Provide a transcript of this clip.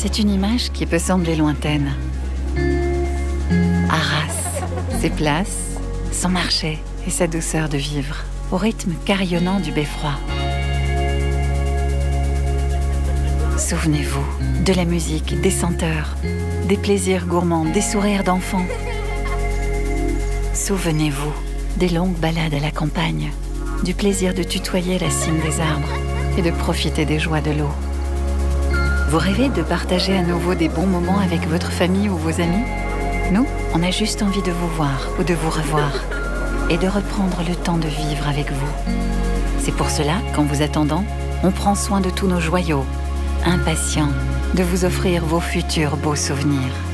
C'est une image qui peut sembler lointaine. Arras, ses places, son marché et sa douceur de vivre, au rythme carillonnant du beffroi. Souvenez-vous de la musique, des senteurs, des plaisirs gourmands, des sourires d'enfants. Souvenez-vous des longues balades à la campagne, du plaisir de tutoyer la cime des arbres et de profiter des joies de l'eau. Vous rêvez de partager à nouveau des bons moments avec votre famille ou vos amis? Nous, on a juste envie de vous voir ou de vous revoir et de reprendre le temps de vivre avec vous. C'est pour cela qu'en vous attendant, on prend soin de tous nos joyaux, impatients de vous offrir vos futurs beaux souvenirs.